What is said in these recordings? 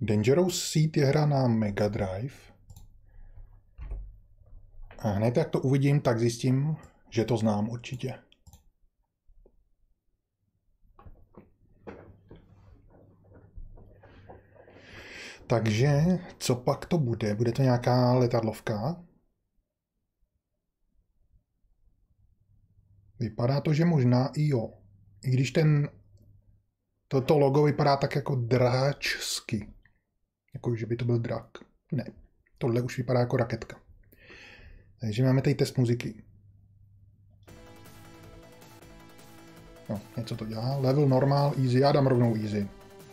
Dangerous Seed je hra na Mega Drive. A hned jak to uvidím, tak zjistím, že to znám určitě. Takže, co pak to bude? Bude to nějaká letadlovka? Vypadá to, že možná i jo. I když toto logo vypadá tak jako dráčsky. Jako, že by to byl drak. Ne, tohle už vypadá jako raketka. Takže máme tady test muziky. No, něco to dělá. Level normal, easy, já dám rovnou easy.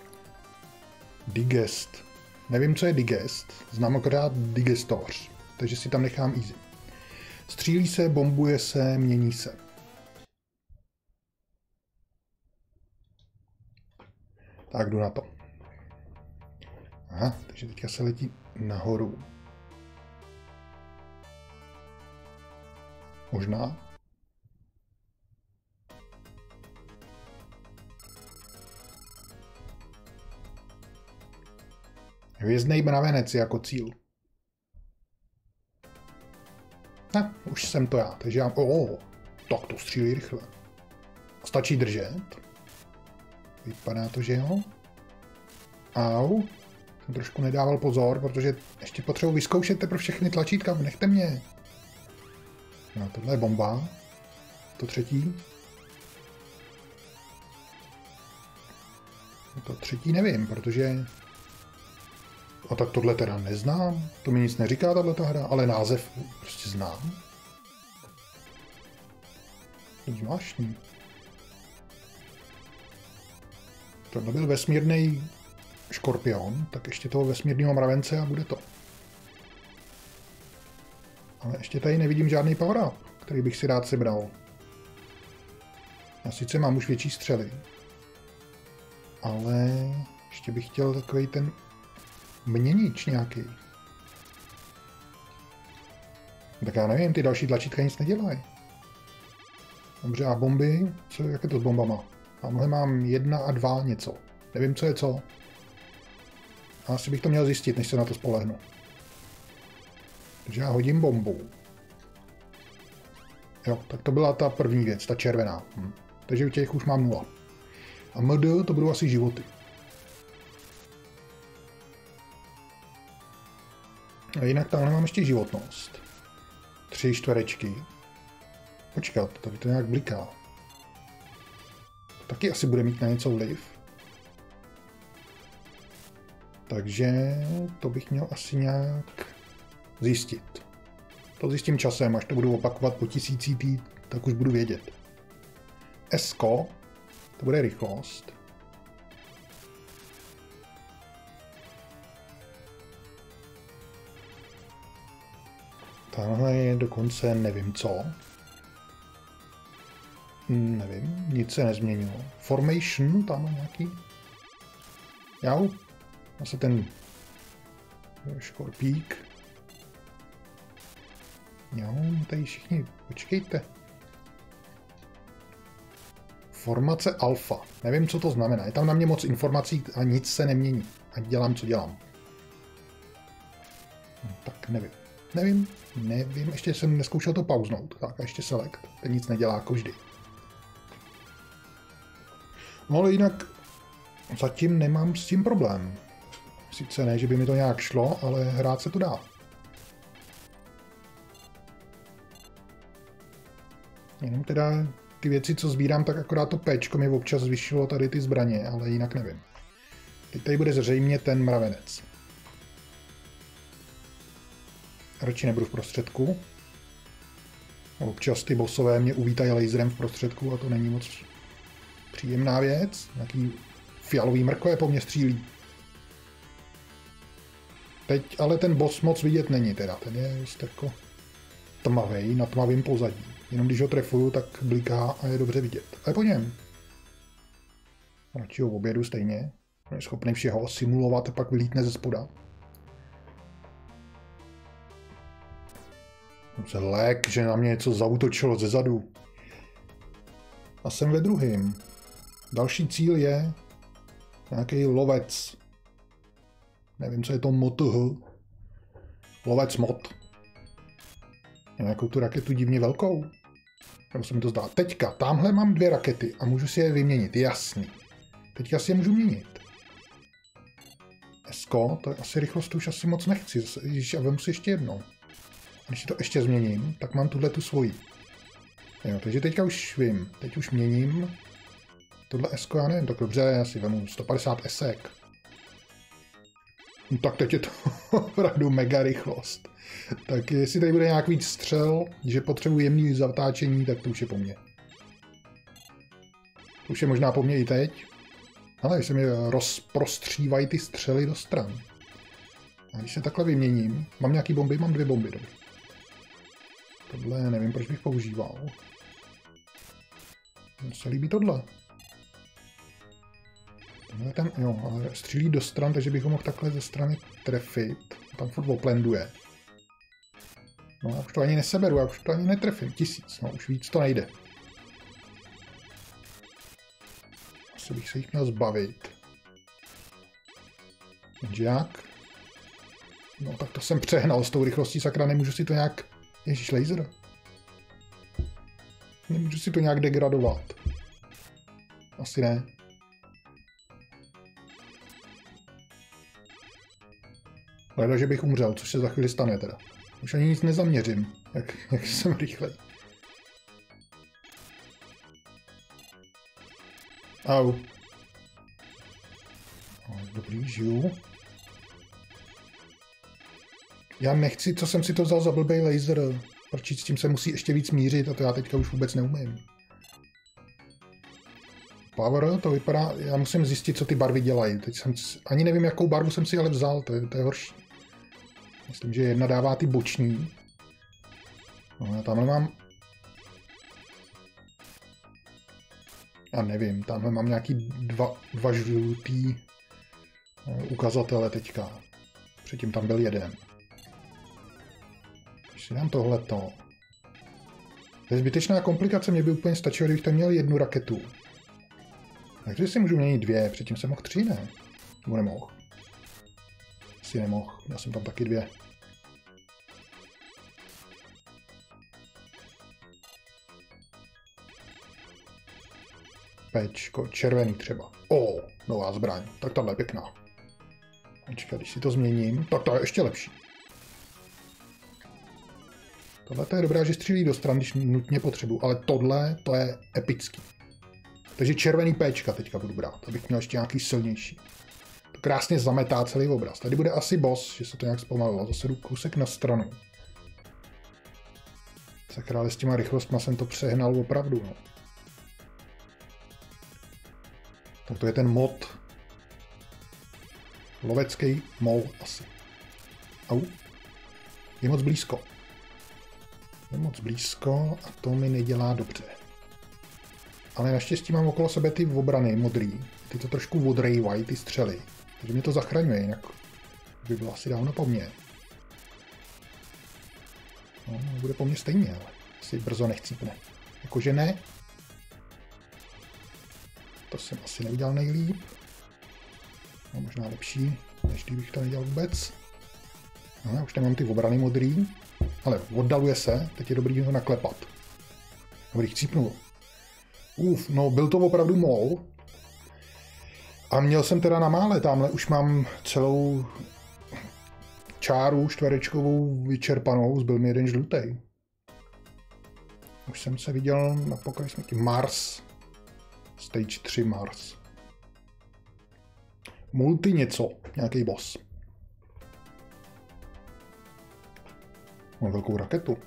Digest. Nevím, co je digest. Znám akorát digestoř. Takže si tam nechám easy. Střílí se, bombuje se, mění se. Tak jdu na to. Aha, takže teďka se letí nahoru. Možná. Hvězdnej mravenec jako cíl. Už jsem to já, takže já... Tak to střílí rychle. Stačí držet. Vypadá to, že jo. Au. Jsem trošku nedával pozor, protože ještě potřebuji vyzkoušet teprve všechny tlačítka. Nechte mě. No, tohle je bomba. To třetí. To třetí nevím, protože... A tak tohle teda neznám. To mi nic neříká tato hra, ale název prostě znám. Zvláštní. Tohle byl vesmírný škorpion, tak ještě toho vesmírného mravence a bude to. Ale ještě tady nevidím žádný power-up, který bych si rád sebral. Já sice mám už větší střely, ale ještě bych chtěl takový ten měnič nějaký. Tak já nevím, ty další tlačítka nic nedělají. Dobře, a bomby? Jak je to s bombama? Tamhle mám 1 a 2 něco. Nevím, co je co. Asi bych to měl zjistit, než se na to spolehnu. Takže já hodím bombu. Jo, tak to byla ta první věc, ta červená. Takže u těch už mám 0. A MD to budou asi životy. A jinak tamhle mám ještě životnost. 3 čtverečky. Počkat, tady to nějak bliká. Taky asi bude mít na něco vliv. Takže to bych měl asi nějak zjistit. To zjistím časem, až to budu opakovat po 1000. tak už budu vědět. Esko, to bude rychlost. Tahle je dokonce nevím co. Nevím, nic se nezměnilo. Formation, tam nějaký. Jau, zase ten škorpík. Jo, tady všichni, počkejte. Formace alfa. Nevím, co to znamená. Je tam na mě moc informací a nic se nemění. A dělám, co dělám. Tak nevím. Nevím, ještě jsem neskoušel to pauznout. Tak a ještě select. To nic nedělá jako vždy. No ale jinak zatím nemám s tím problém. Sice ne, že by mi to nějak šlo, ale hrát se to dá. Jenom teda ty věci, co sbírám, tak akorát to péčko mi občas zvyšilo tady ty zbraně, ale jinak nevím. Teď tady bude zřejmě ten mravenec. Radši nebudu v prostředku. Občas ty bossové mě uvítají laserem v prostředku a to není moc příjemná věc. Nějaký fialový mrkve po mně střílí. Teď ale ten boss moc vidět není teda. Ten je just jako tmavej, na tmavým pozadí. Jenom když ho trefuju, tak bliká a je dobře vidět. Ale po něm. Radši ho objedu stejně. On je schopný všeho simulovat a pak vylítne ze spoda. Se lék, že na mě něco zaútočilo ze zadu. A jsem ve druhém. Další cíl je nějaký lovec. Nevím, co je to MOTH. Lovec mod. Nějakou tu raketu divně velkou. Nebo se mi to zdá. Teďka, tamhle mám 2 rakety a můžu si je vyměnit, jasný. Teďka si je můžu měnit. Esko, to je asi rychlost, už asi moc nechci. A vemu si ještě jednou. A když si to ještě změním, tak mám tuhle tu svoji. Jo, takže teďka už vím. Teď už měním. Tohle esko, já nevím, tak dobře, já si vemu 150 esek. No tak teď je to opravdu mega rychlost. Tak jestli tady bude nějak víc střel, že potřebuji jemný zatáčení, tak to už je po mně. To už je možná po mně i teď. Ale když se mi rozprostřívají ty střely do stran. A když se takhle vyměním, mám nějaký bomby? Mám 2 bomby, dobrý. Tohle nevím, proč bych používal. Mně se líbí tohle. Tohle tam, jo, ale střílí do stran, takže bych ho mohl takhle ze strany trefit. Tam furt oplenduje. No já už to ani neseberu, já už to ani netrefím. 1000, no už víc to nejde. Asi bych se jich měl zbavit. Jenže jak? No tak to jsem přehnal s tou rychlostí, sakra, nemůžu si to nějak... Ježíš, laser. Nemůžu si to nějak degradovat. Asi ne. Leda, že bych umřel, což se za chvíli stane teda. Už ani nic nezaměřím, jak jsem rychlej. Au. Dobrý, žiju. Já nechci, co jsem si to vzal za blbej laser. Proč s tím se musí ještě víc mířit a to já teďka už vůbec neumím. Power, to vypadá, já musím zjistit, co ty barvy dělají. Teď jsem, ani nevím, jakou barvu jsem si ale vzal, to je horší. Myslím, že jedna dává ty boční. No a tamhle mám... Já nevím, tamhle mám nějaký dva žlutý ukazatele teďka. Předtím tam byl jeden. Když si dám tohleto. To je zbytečná komplikace, mě by úplně stačilo, kdybych tam měl 1 raketu. Takže si můžu měnit 2, předtím jsem mohl 3, ne? Nebo nemohl. Asi nemohl, já jsem tam taky 2. Pečko, červený třeba. Nová zbraň, tak tahle je pěkná. Počkej, když si to změním, tak to je ještě lepší. Tohle to je dobré, že střílí do stran, když nutně potřebuji, ale tohle to je epický. Takže červený péčka teďka budu brát, abych měl ještě nějaký silnější. To krásně zametá celý obraz. Tady bude asi boss, že se to nějak zpomalilo. Zase jdu kousek na stranu. Sakra, ale s těma rychlostma jsem to přehnal opravdu. No. Tak to je ten mod. Lovecký mol asi. Au. Je moc blízko. Je moc blízko a to mi nedělá dobře. Ale naštěstí mám okolo sebe ty obrany modrý. Ty to trošku odrejvají, ty střely. Takže mě to zachraňuje, jinak by bylo asi dávno po mně. No, bude po mně stejně, ale asi brzo nechcípne. Jakože ne. To jsem asi neudělal nejlíp. No, možná lepší, než kdybych to nedělal vůbec. No, já už tam mám ty obrany modrý. Ale oddaluje se, teď je dobrý ho naklepat. Dobrý, chcípnul. No byl to opravdu mol. A měl jsem teda na mále, tamhle už mám celou čáru čtverečkovou vyčerpanou, zbyl mi jeden žlutej. Už jsem se viděl na pokraji smrti. Mars. Stage 3 Mars. Multi něco, nějaký boss. Mám velkou raketu.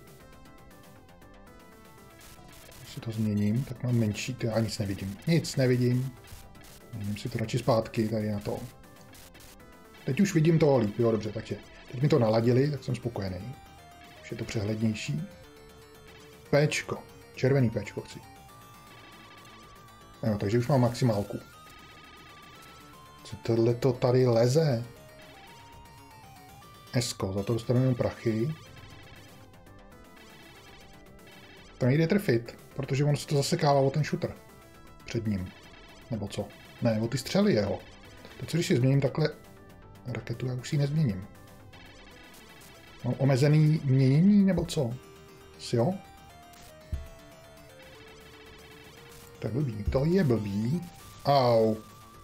Když si to změním, tak mám menší, já nic nevidím. Nic nevidím. Měním si to radši zpátky tady na to. Teď už vidím toho líp, jo, dobře, takže teď mi to naladili, tak jsem spokojený. Už je to přehlednější. Péčko, červený péčko chci. Jo, takže už mám maximálku. Co tohle to tady leze? Esko, za to dostanu jenom prachy. To nejde trefit, protože on se to zasekává o ten shooter. Před ním. Nebo co? Ne, o ty střely jeho. To co když si změním takhle Raketu já už si ji nezměním. Mám omezený měnění, nebo co? Jo? To je blbý. To je blbý. Au.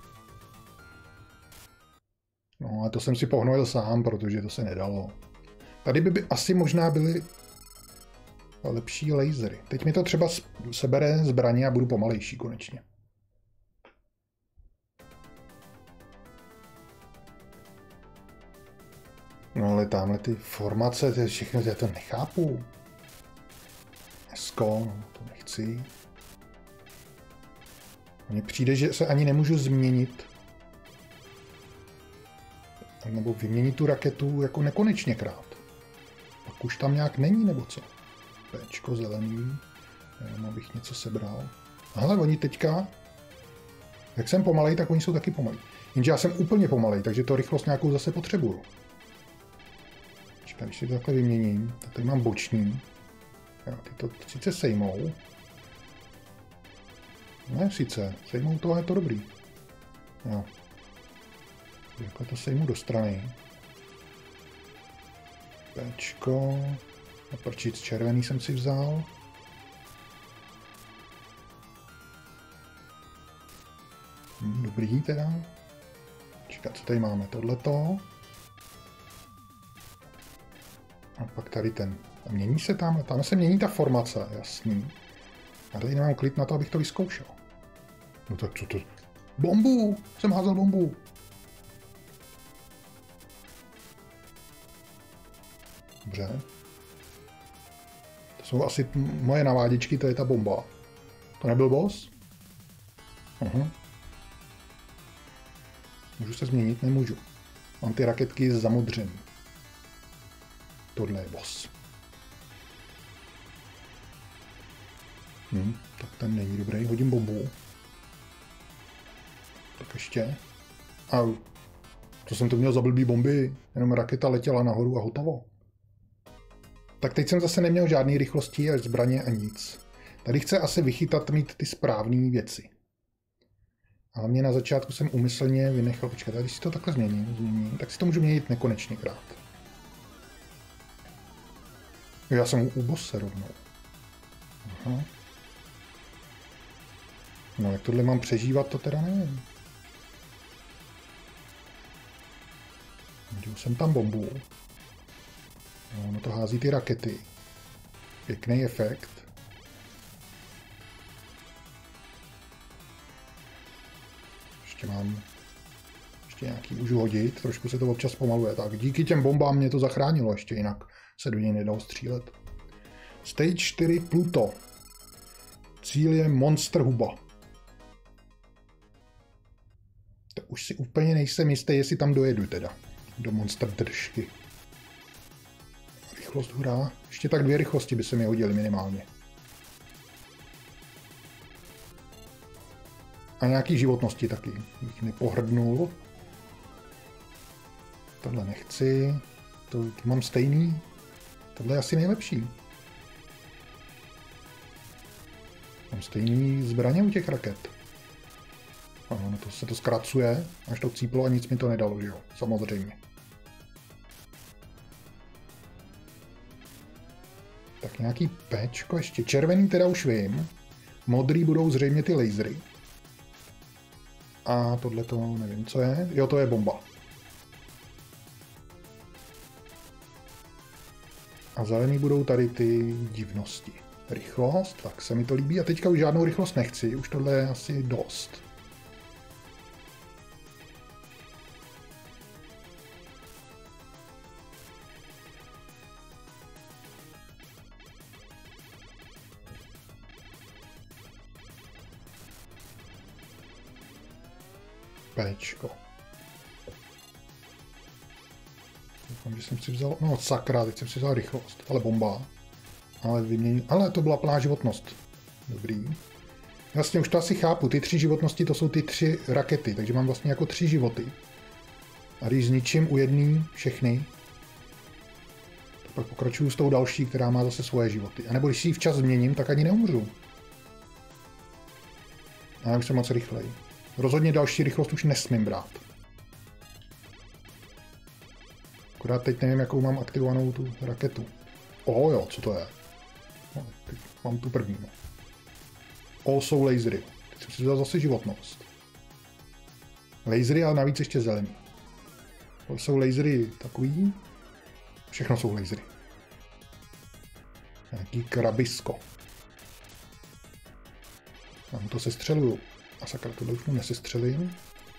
No a to jsem si pohnojil sám, protože to se nedalo. Tady by asi možná byly lepší lasery. Teď mi to třeba sebere zbraně a budu pomalejší konečně. No ale tamhle ty formace, to je všechno, já to nechápu. Esko, no, to nechci. Mně přijde, že se ani nemůžu změnit. Nebo vyměnit tu raketu jako nekonečněkrát. Pak už tam nějak není, nebo co? Péčko zelený. Jenom abych něco sebral. Ale oni teďka... Jak jsem pomalej, tak oni jsou taky pomalí. Jenže já jsem úplně pomalej, takže to rychlost nějakou zase potřebuju. Když si to takhle vyměním, tak tady mám boční. Jo, ty to sice sejmou. Ne, sice. Sejmou to, ale je to dobrý. Jo. Takhle to sejmu do strany. Péčko. A prčic červený jsem si vzal. Dobrý teda. Čekat, co tady máme? Tohleto. A pak tady ten. A mění se tam se mění ta formace, jasný. A tady nemám klid na to, abych to vyzkoušel. No tak co to? Bombu! Jsem házel bombu. Dobře. To jsou asi moje naváděčky, to je ta bomba. To nebyl boss? Můžu se změnit? Nemůžu. Mám ty raketky zamodřený. Tohle je boss. Tak ten není dobrý. Hodím bombu. Tak ještě. Au. To jsem to měl za blbý bomby. Jenom raketa letěla nahoru a hotovo. Tak teď jsem zase neměl žádný rychlosti až zbraně a nic. Tady chce asi vychytat mít ty správné věci. Ale mě na začátku jsem úmyslně vynechal. Počkat, když si to takhle změním, tak si to můžu měnit nekonečněkrát. Já jsem u bosse rovnou. Aha. No, jak tohle mám přežívat, to teda nevím. Hodil jsem tam bombu. No, ono to hází ty rakety. Pěkný efekt. Ještě nějaký můžu hodit, trošku se to občas pomaluje. Tak díky těm bombám mě to zachránilo ještě, jinak se do něj nedalo střílet. Stage 4 Pluto. Cíl je Monster Huba. To už si úplně nejsem jistý, jestli tam dojedu teda. Do Monster držky. Rychlost hurá. Ještě tak 2 rychlosti by se mi hodily minimálně. A nějaký životnosti taky. Bych nepohrdnul. Tohle nechci. To mám stejný. Tohle je asi nejlepší. Mám stejný zbraně u těch raket. Ano, to se to zkracuje, až to cíplo a nic mi to nedalo, že jo? Samozřejmě. Tak nějaký péčko ještě. Červený teda už vím. Modrý budou zřejmě ty lasery. A tohle to nevím, co je. Jo, to je bomba. A zelený budou tady ty divnosti. Rychlost, tak se mi to líbí. A teďka už žádnou rychlost nechci, už tohle je asi dost. Péčko. Doufám, že jsem si vzal... No sakra, teď jsem si vzal rychlost. Ale bomba. Ale to byla plná životnost. Dobrý. Vlastně už to asi chápu. Ty 3 životnosti, to jsou ty 3 rakety. Takže mám vlastně jako 3 životy. A když zničím u jedné všechny, tak pak pokračuju s tou další, která má zase svoje životy. A nebo když si ji včas změním, tak ani neumřu. A já už jsem moc rychlej. Rozhodně další rychlost už nesmím brát. Akorát teď nevím, jakou mám aktivovanou tu raketu. O jo, co to je? No, teď mám tu první. No. O, jsou lasery. Teď jsem si dal zase životnost. Lasery, ale navíc ještě zelený. To jsou lasery takový. Všechno jsou lasery. Nějaký krabisko. Já mu to sestřeluju. A sakra, tohle už mu nesestřelím.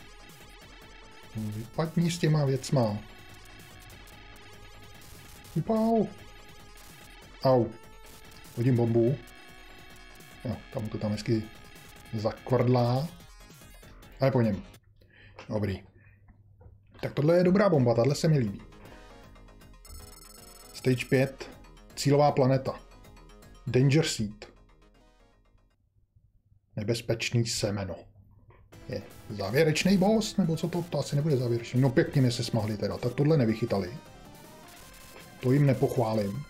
Vypadni s těma věcma. Upau. Au. Hodím bombu. No, tam to tam hezky zakvrdlá. Ale po něm. Dobrý. Tak tohle je dobrá bomba, tahle se mi líbí. Stage 5. Cílová planeta. Danger Seed. Nebezpečný semeno. Je závěrečný boss, nebo co to? To asi nebude závěrečný. No pěkně mě se smahli teda, tak tohle nevychytali. To jim nepochválím.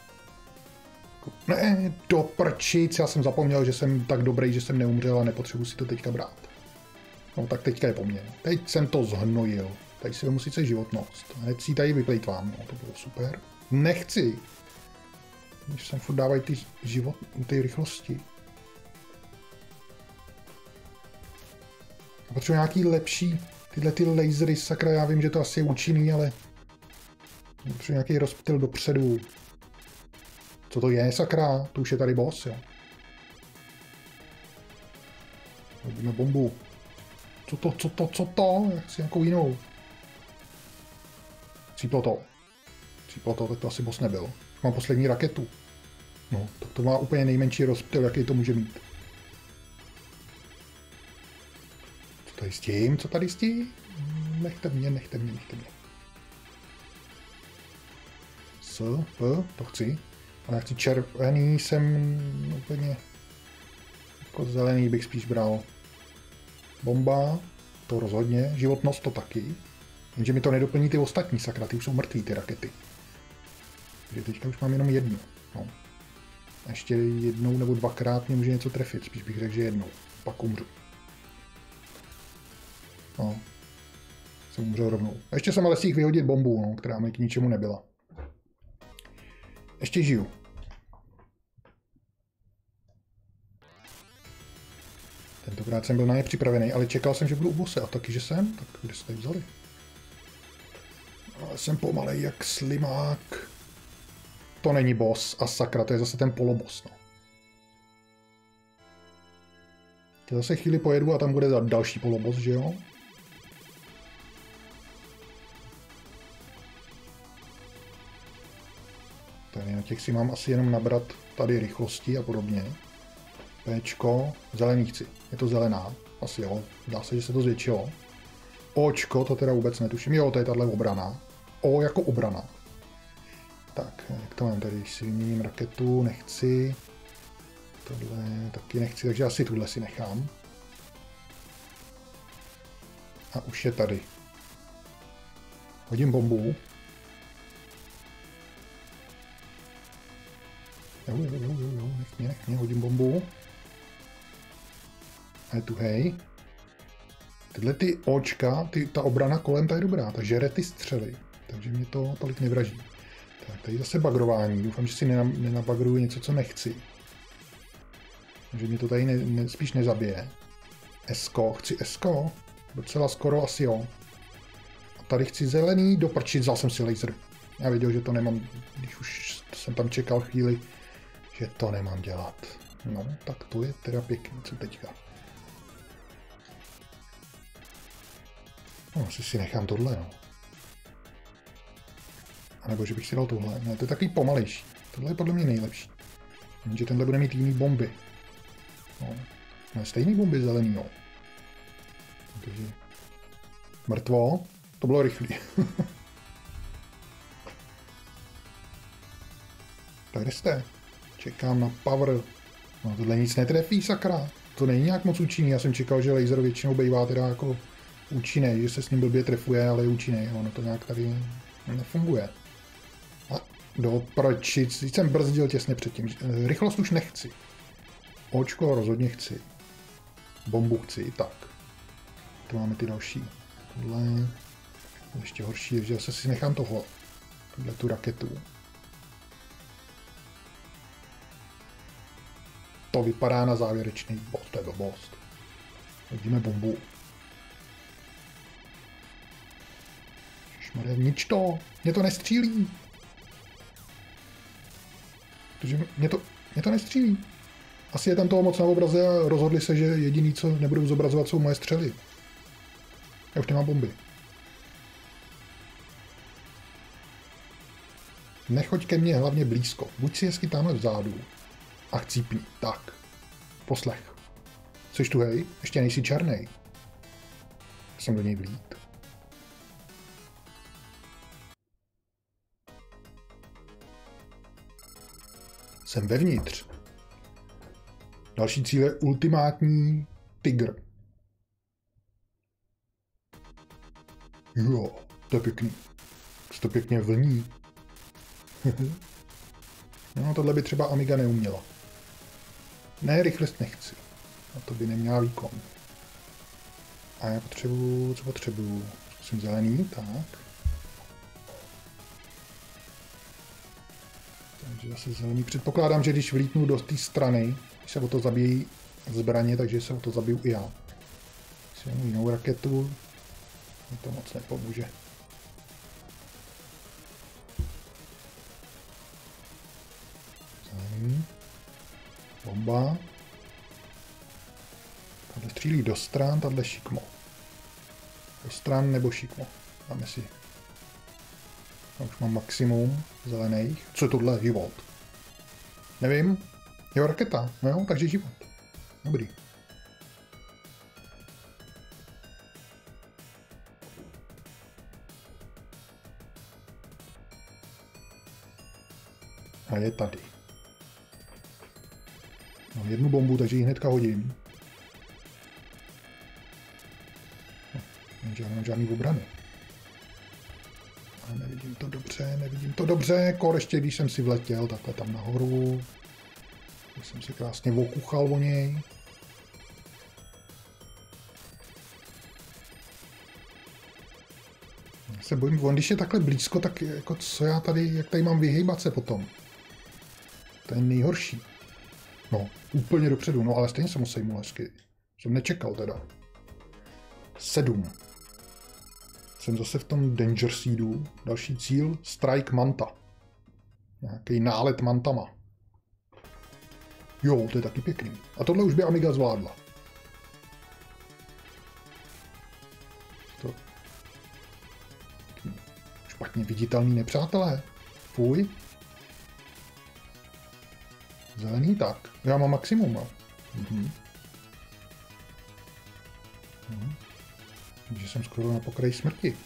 Ne, do prčic, já jsem zapomněl, že jsem tak dobrý, že jsem neumřel a nepotřebuji si to teďka brát. No tak teďka je po mně. Teď jsem to zhnojil. Teď si vemu sice životnost. Hned si ji tady vyplejtvám, no to bylo super. Nechci. Když sem furt dávají ty rychlosti. Potřebuji nějaký lepší, tyhle ty lasery, sakra, já vím, že to asi je účinný, ale potřebuji nějaký rozptyl dopředu. Co to je, sakra? To už je tady boss, jo. Hodíme bombu. Co to? Já chci nějakou jinou. Cíplo to, tak to asi boss nebyl. Mám poslední raketu. No, tak to má úplně nejmenší rozptyl, jaký to může mít. Co tady s tím? Nechte mě. To chci. Ale já chci červený, jsem úplně... Jako zelený bych spíš bral. Bomba, to rozhodně. Životnost to taky. Jenže mi to nedoplní ty ostatní, sakra, ty už jsou mrtvý, ty rakety. Takže teďka už mám jenom jednu. No. A ještě jednou nebo dvakrát mě může něco trefit, spíš bych řekl, že jednou. Pak umřu. No. Jsem umřel rovnou. A ještě jsem ale si jich vyhodit bombu, no, která mi k ničemu nebyla. Ještě žiju. Tentokrát jsem byl na ně připravený, ale čekal jsem, že budu u bose. A taky, že jsem? Tak kde jste je vzali? Ale jsem pomalej jak slimák. To není boss. A sakra, to je zase ten poloboss. No. Já zase chvíli pojedu a tam bude další poloboss, že jo? Tady na těch si mám asi jenom nabrat tady rychlosti a podobně. Pčko, zelený chci. Je to zelená. Asi jo. Dá se, že se to zvětšilo. Očko, to teda vůbec netuším. Jo, to je tahle obrana. O jako obrana. Tak, jak to mám tady? Když si vyměním raketu, nechci. Tohle taky nechci, takže asi tuhle si nechám. A už je tady. Hodím bombu. Jo, nech mě, hodím bombu. A je tu hej. Tyhle ty očka, ta obrana kolem, ta je dobrá, ta žere ty střely. Takže mě to tolik nevraží. Tak, tady zase bagrování. Doufám, že si nenabagruju něco, co nechci. Takže mě to tady spíš nezabije. Esko, chci esko. Docela skoro asi jo. A tady chci zelený, doprčit, vzal jsem si laser. Já věděl, že to nemám, když už jsem tam čekal chvíli, že to nemám dělat. No, tak to je teda pěkný, co teďka. No, asi si nechám tohle, no. A nebo že bych si dal tohle. Ne, to je takový pomalejší. Tohle je podle mě nejlepší. Jenže tenhle bude mít jiný bomby. No, no stejný bomby zelený, no. Takže... Mrtvo. To bylo rychlý. Tak kde jste? Čekám na power. No tohle nic netrefí, sakra. To není nějak moc účinný. Já jsem čekal, že laser většinou bývá teda jako účinný, že se s ním blbě trefuje, ale je účinný. Ono to nějak tady nefunguje. A proč? Jsem brzdil těsně předtím. Rychlost už nechci. Očko rozhodně chci. Bombu chci, tak. To máme ty další. Tohle ještě horší je, že zase si nechám toho. tuhle tu raketu. To vypadá na závěrečný bod, to je blbost. Vidíme bombu. Ježišmarja, nič to, mě to nestřílí. Protože mě to nestřílí. Asi je tam toho moc na obraze a rozhodli se, že jediný, co nebudou zobrazovat, jsou moje střely. Já už nemám bomby. Nechoď ke mně hlavně blízko. Buď si hezky tamhle vzadu a chcípni. Tak. Poslech. Jseš tu, hej? Ještě nejsi černej. Jsem do něj vlít. Jsem vevnitř. Další cíl je ultimátní tygr. Jo, to je pěkný. To pěkně vlní. No, tohle by třeba Amiga neuměla. Ne, rychlost nechci. A to by neměla výkon. A já potřebuju, co potřebuju? Zkusím zelený, tak. Takže zase zelený. Předpokládám, že když vlítnu do té strany, když se o to zabíjí zbraně, takže se o to zabiju i já. Když mám jinou raketu, mi to moc nepomůže. Zelený. Bomba. Tahle střílí do stran, tahle šikmo. Do stran nebo šikmo. Dáme si. Já už mám maximum zelených. Co je tohle? Život. Nevím. Jo, raketa. No jo, takže život. Dobrý. A je tady. Mám jednu bombu, takže ji hnedka hodím. Nemám žádný obrany. Ale nevidím to dobře. Kor ještě, když jsem si vletěl takhle tam nahoru. Když jsem si krásně okuchal o něj. Já se bojím, on když je takhle blízko, tak jako co já tady, jak tady mám vyhýbat se potom? To je nejhorší. No, úplně dopředu, no ale stejně jsem ho sejmul hezky. Jsem nečekal teda. 7. Jsem zase v tom Danger Seedu. Další cíl, Strike Manta. Nějaký nálet mantama. Jo, to je taky pěkný. A tohle už by Amiga zvládla. To... Špatně viditelný nepřátelé. Fuj. Zelený tak. Já mám maximum. Takže jsem skoro na pokraji smrti.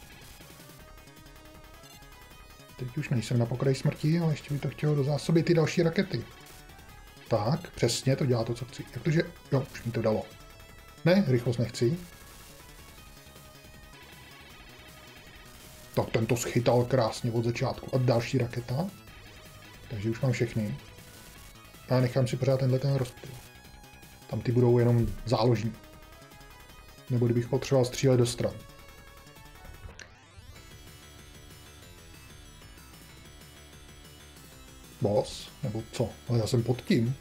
Teď už nejsem na pokraji smrti, ale ještě by to chtělo do zásoby ty další rakety. Tak, přesně to dělá to, co chci. Jak to, že... Jo, už mi to dalo. Ne, rychlost nechci. Tak ten to schytal krásně od začátku. A další raketa. Takže už mám všechny. A nechám si pořád ten rozptyl. Tam ty budou jenom záložní. Nebo kdybych potřeboval střílet do stran. Boss? Nebo co? Ale já jsem pod tím.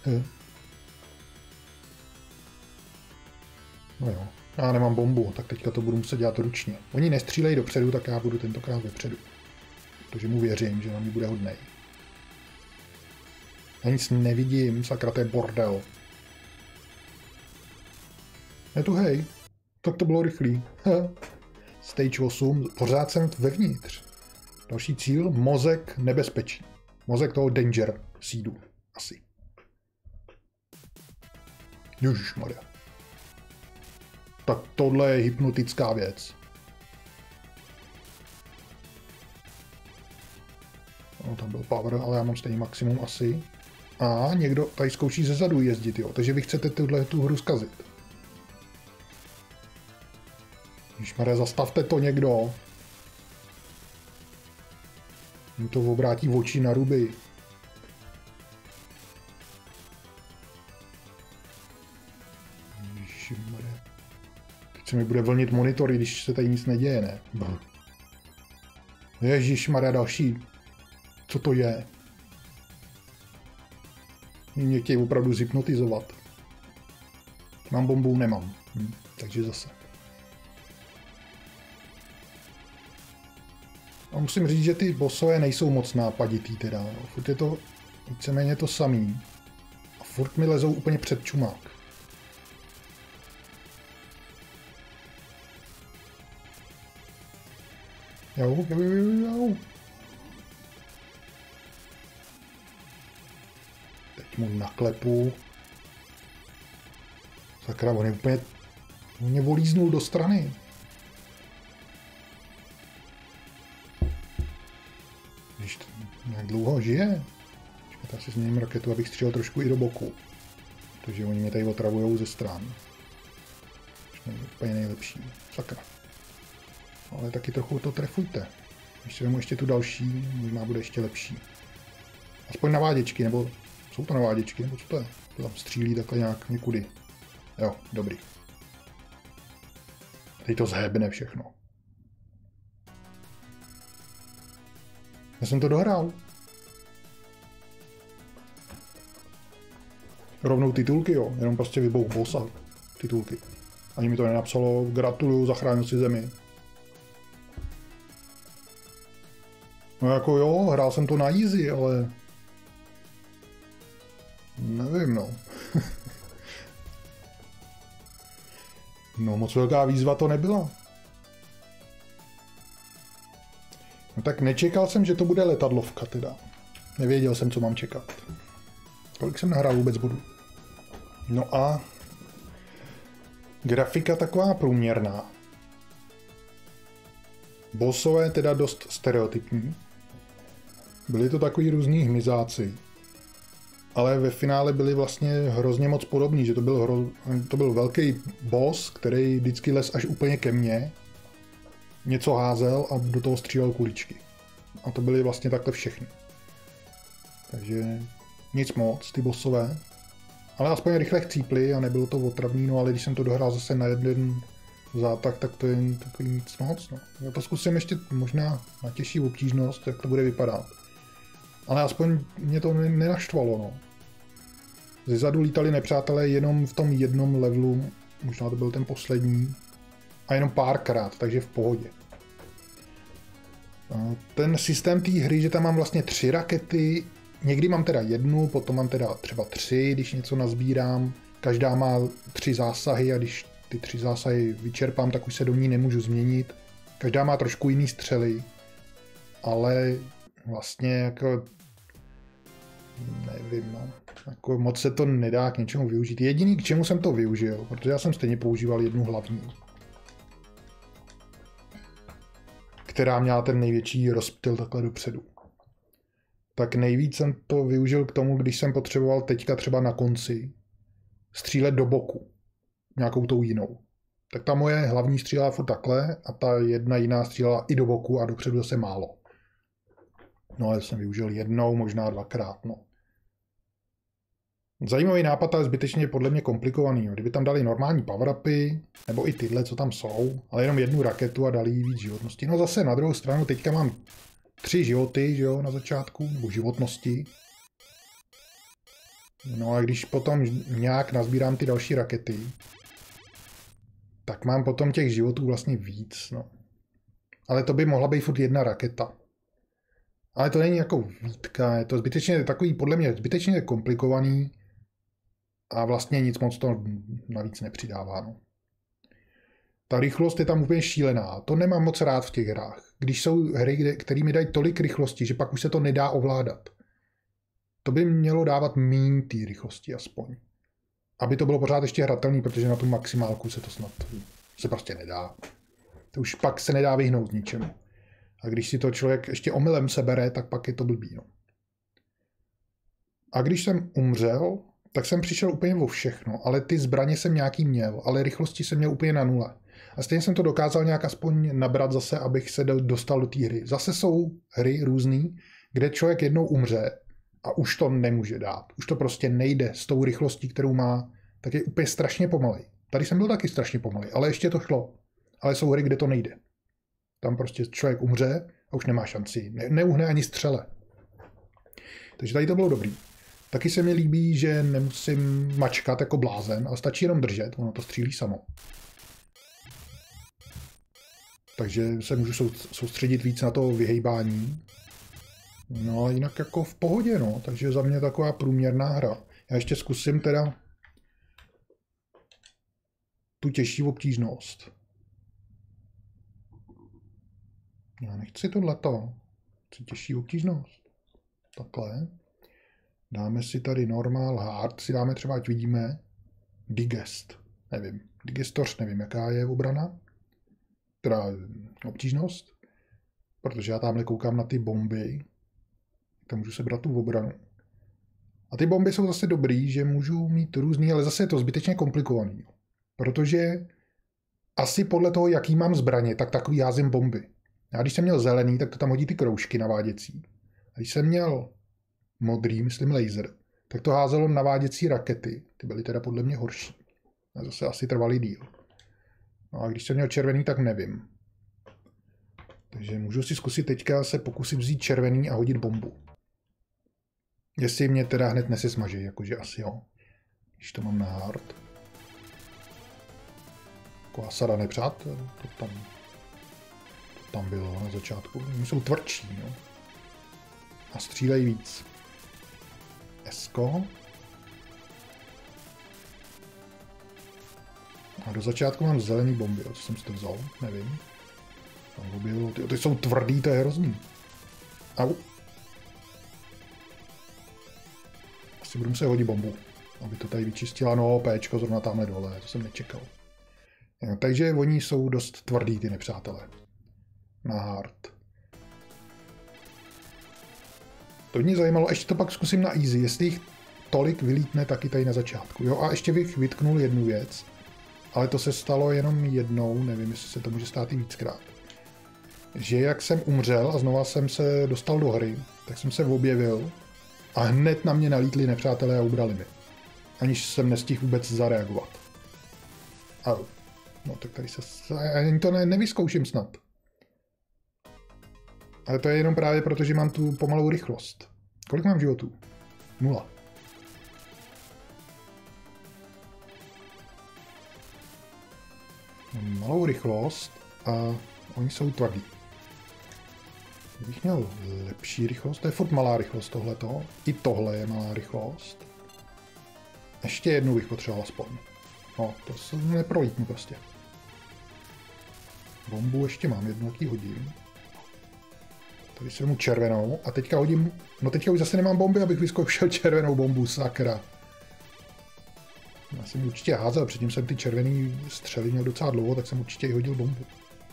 No jo. Já nemám bombu, tak teďka to budu muset dělat ručně. Oni nestřílejí dopředu, tak já budu tentokrát vepředu. Protože mu věřím, že na mě bude hodnej. Já nic nevidím, sakra, to je bordel. Je tu hej. Tak to bylo rychlý. Stage 8, pořád jsem vevnitř. Další cíl, mozek nebezpečí. Mozek toho Danger Seedu. Asi. Ježišmarja. Tak tohle je hypnotická věc. No, tam byl power, ale já mám stejný maximum asi. A někdo tady zkouší zezadu jezdit, jo. Takže vy chcete tu hru zkazit. Ježišmarja, zastavte to někdo. Mně to obrátí oči na ruby. Ježišmarja. Teď se mi bude vlnit monitory, když se tady nic neděje, ne? Ježišmarja, další. Co to je? Mě chtějí opravdu zhypnotizovat. Mám bombu? Nemám. Takže zase. A musím říct, že ty bossové nejsou moc nápaditý teda. Furt je to víceméně to samý. A furt mi lezou úplně před čumák. Jo. Teď mu naklepu. Sakra, on je úplně... On mě volíznul do strany. Když to nějak dlouho žije. Počkejte, asi změním raketu, abych střílel trošku i do boku. Protože oni mě tady otravujou ze stran. To je úplně nejlepší. Sakra. Ale taky trochu to trefujte. Když si vemu ještě tu další, možná bude ještě lepší. Aspoň naváděčky, nebo... Jsou to naváděčky, nebo co to je? To tam střílí takhle nějak někudy. Jo, dobrý. Teď to zhébne všechno. Já jsem to dohrál. Rovnou titulky, jo. Jenom prostě vybouch bossa. Titulky. Ani mi to nenapsalo. Gratuluju, zachránil si zemi. No jako jo, hrál jsem to na easy, ale... Nevím, no. No, moc velká výzva to nebyla. No tak nečekal jsem, že to bude letadlovka teda. Nevěděl jsem, co mám čekat. Kolik jsem nahrál vůbec bodů? No a... Grafika taková průměrná. Bossové teda dost stereotypní. Byli to takový různý hmyzáci. Ale ve finále byli vlastně hrozně moc podobní, že to byl velký boss, který vždycky les až úplně ke mně, něco házel a do toho střílel kuličky. A to byly vlastně takhle všechny. Takže nic moc, ty bossové. Ale aspoň rychle chcípli a nebylo to otravný, no ale když jsem to dohrál zase na jeden zátah, tak to je takový nic moc. No. Já to zkusím ještě možná na těžší obtížnost, jak to bude vypadat. Ale aspoň mě to nenaštvalo, no. Zezadu lítali nepřátelé jenom v tom jednom levelu, možná to byl ten poslední, a jenom párkrát, takže v pohodě. Ten systém té hry, že tam mám vlastně 3 rakety, někdy mám teda 1, potom mám teda třeba 3, když něco nazbírám, každá má 3 zásahy a když ty 3 zásahy vyčerpám, tak už se do ní nemůžu změnit. Každá má trošku jiný střely, ale vlastně jako nevím, no. Jako moc se to nedá k něčemu využít. Jediný, k čemu jsem to využil, protože já jsem stejně používal jednu hlavní, která měla ten největší rozptyl takhle dopředu. Tak nejvíc jsem to využil k tomu, když jsem potřeboval teďka třeba na konci střílet do boku. Nějakou tou jinou. Tak ta moje hlavní střílela furt takhle a ta jedna jiná střílela i do boku a dopředu zase málo. No ale jsem využil jednou, možná 2krát, no. Zajímavý nápad, ale zbytečně podle mě komplikovaný. Kdyby tam dali normální power-upy, nebo i tyhle, co tam jsou, ale jenom jednu raketu a dali jí víc životnosti. No zase na druhou stranu, teďka mám 3 životy, že jo, na začátku, nebo životnosti. No a když potom nějak nazbírám ty další rakety, tak mám potom těch životů vlastně víc, no. Ale to by mohla být furt jedna raketa. Ale to není jako výtka, je to zbytečně takový, podle mě zbytečně komplikovaný a vlastně nic moc to navíc nepřidává. No. Ta rychlost je tam úplně šílená, to nemám moc rád v těch hrách. Když jsou hry, které mi dají tolik rychlosti, že pak už se to nedá ovládat. To by mělo dávat míň té rychlosti aspoň. Aby to bylo pořád ještě hratelný, protože na tu maximálku se to snad se prostě nedá. To už pak se nedá vyhnout ničemu. A když si to člověk ještě omylem sebere, tak pak je to blbý. No. A když jsem umřel, tak jsem přišel úplně o všechno, ale ty zbraně jsem nějaký měl, ale rychlosti jsem měl úplně na 0. A stejně jsem to dokázal nějak aspoň nabrat zase, abych se dostal do té hry. Zase jsou hry různý, kde člověk jednou umře a už to nemůže dát. Už to prostě nejde s tou rychlostí, kterou má, tak je úplně strašně pomalej. Tady jsem byl taky strašně pomalej, ale ještě to šlo. Ale jsou hry, kde to nejde. Tam prostě člověk umře A už nemá šanci. Neuhne ani střele. Takže tady to bylo dobrý. Taky se mi líbí, že nemusím mačkat jako blázen, ale stačí jenom držet, ono to střílí samo. Takže se můžu soustředit víc na to vyhejbání. No ale jinak jako v pohodě, no. Takže za mě taková průměrná hra. Já ještě zkusím teda tu těžší obtížnost. Já nechci tohleto. Chci těžší obtížnost. Takhle. Dáme si tady normal, hard. Si dáme třeba, ať vidíme, digest. Nevím. Digestoř, nevím, jaká je obrana. Teda obtížnost. Protože já tamhle koukám na ty bomby. Tam můžu sebrat tu obranu. A ty bomby jsou zase dobrý, že můžu mít různý, ale zase je to zbytečně komplikovaný. Protože asi podle toho, jaký mám zbraně, tak takový házím bomby. Já když jsem měl zelený, tak to tam hodí ty kroužky naváděcí. A když jsem měl modrý, myslím laser, tak to házelo naváděcí rakety. Ty byly teda podle mě horší. A zase asi trvalý díl. No a když jsem měl červený, tak nevím. Takže můžu si zkusit teďka se pokusit vzít červený a hodit bombu. Jestli mě teda hned nesesmaží, jakože asi jo. Když to mám na hard. Taková sada nepřátel, to tam bylo na začátku. Oni jsou tvrdší, no. A střílejí víc. Esko. A do začátku mám zelený bomby, co jsem si to vzal, nevím. Tam objevilo, ty jsou tvrdý, to je hrozný. Au. Asi budu muset hodit bombu, aby to tady vyčistila. No, péčko zrovna tamhle dole, to jsem nečekal. Takže oni jsou dost tvrdý, ty nepřátelé. Na hard. To mě zajímalo, ještě to pak zkusím na easy, jestli jich tolik vylítne taky tady na začátku. Jo, a ještě bych vytknul jednu věc, ale to se stalo jenom jednou, nevím, jestli se to může stát i víckrát. Že jak jsem umřel a znova jsem se dostal do hry, tak jsem se objevil a hned na mě nalítli nepřátelé a ubrali mi. Aniž jsem nestihl vůbec zareagovat. A no tak tady se... Ani to nevyzkouším snad. Ale to je jenom právě proto, že mám tu pomalou rychlost. Kolik mám životů? 0. Mám malou rychlost a oni jsou tvrdí. Kdybych měl lepší rychlost, to je furt malá rychlost tohleto. I tohle je malá rychlost. Ještě jednu bych potřeboval aspoň. No, to se neprolítnu prostě. Bombu ještě mám jednu, jaký hodím. Tady si vemu červenou a teďka hodím... No teďka už zase nemám bomby, abych vyzkoušel červenou bombu, sakra. Já jsem určitě házel, předtím jsem ty červený střely měl docela dlouho, tak jsem určitě i hodil bombu.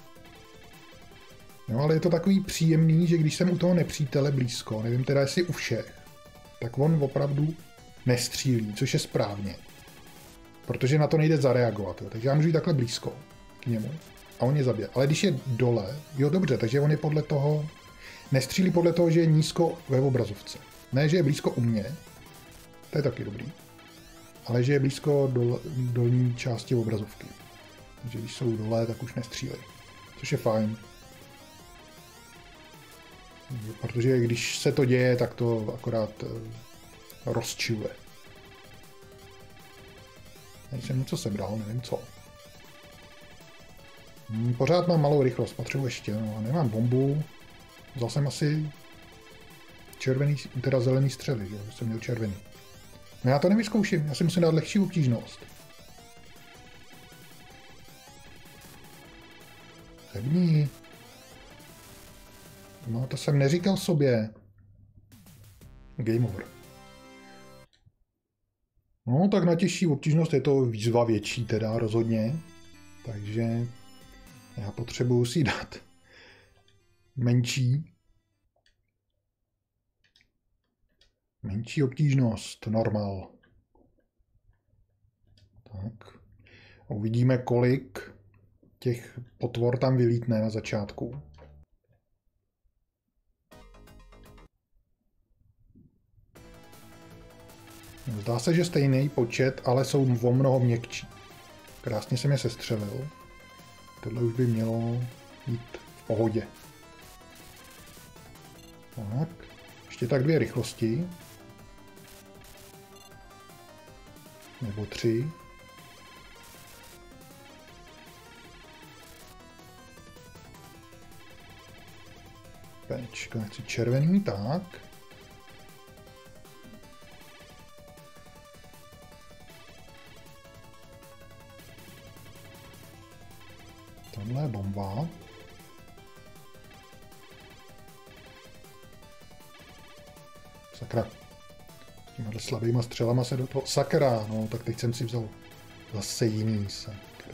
No ale je to takový příjemný, že když jsem u toho nepřítele blízko, nevím teda jestli u všech, tak on opravdu nestřílí, což je správně. Protože na to nejde zareagovat, jo. Takže já můžu jít takhle blízko k němu a on je zabije. Ale když je dole, jo dobře, takže on je podle toho, nestřílí podle toho, že je nízko ve obrazovce. Ne, že je blízko u mě, to je taky dobrý, ale že je blízko dolní části obrazovky. Takže když jsou dole, tak už nestřílej, což je fajn. Protože když se to děje, tak to akorát rozčiluje. Já jsem něco sebral, nevím co. Pořád mám malou rychlost, potřebuji ještě, no, nemám bombu. Vzal jsem asi červený, teda zelený střely, že jsem měl červený. No já to nevyzkouším, já si musím dát lehčí obtížnost. Hební. No to jsem neříkal sobě. Game over. No tak na těžší obtížnost je to výzva větší teda rozhodně. Takže já potřebuji si dát menší obtížnost, normál. Tak. Uvidíme, kolik těch potvor tam vylítne na začátku. Zdá se, že stejný počet, ale jsou o mnoho měkčí. Krásně jsem je sestřelil. Tohle už by mělo jít v pohodě. Tak, ještě tak 2 rychlosti. Nebo 3. Pečka, nechci červený, tak. Tohle je bomba. Sakra. S těmhle slabýma střelama se do toho... Sakra, no, tak teď jsem si vzal zase jiný sakra.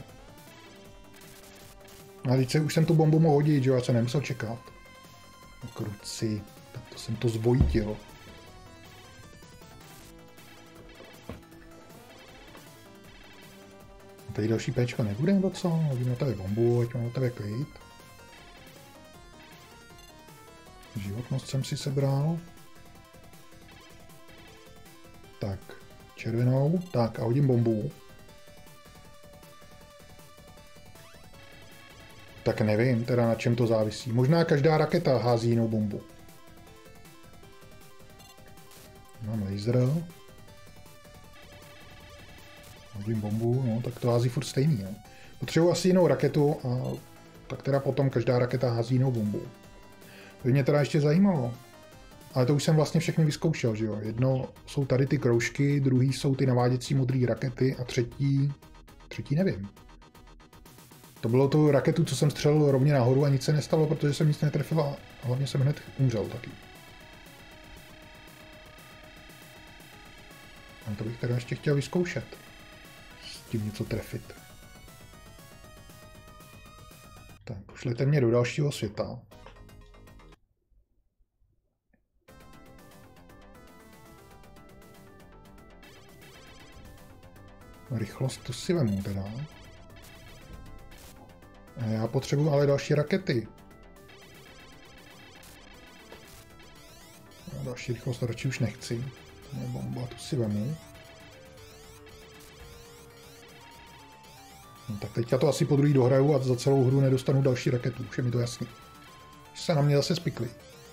A teď už jsem tu bombu mohl hodit, že jo, já jsem nemusel čekat. Kruci, tak to jsem to zbojítil. A tady další péčka nebude, nebo co? Hodím na tebe bombu, ať mám na tebe klid. Životnost jsem si sebral. Tak, červenou. Tak a hodím bombu. Tak nevím, teda na čem to závisí. Možná každá raketa hází jinou bombu. Mám laser. Hodím bombu, no tak to hází furt stejný. No. Potřebuji asi jinou raketu a tak teda potom každá raketa hází jinou bombu. To by mě teda ještě zajímalo. Ale to už jsem vlastně všechny vyzkoušel, že jo. Jedno jsou tady ty kroužky, druhý jsou ty naváděcí modré rakety a třetí nevím. To bylo tu raketu, co jsem střelil rovně nahoru a nic se nestalo, protože jsem nic netrefil a hlavně jsem hned umřel taky. A to bych teda ještě chtěl vyzkoušet. S tím něco trefit. Tak, pošlete mě do dalšího světa. Rychlost to si vemu teda. Já potřebuji ale další rakety. A další rychlost radši už nechci. To je bomba, tu si vemu. No, tak teďka to asi po druhý dohraju a za celou hru nedostanu další raketu, už je mi to jasný. Se na mě zase spikli.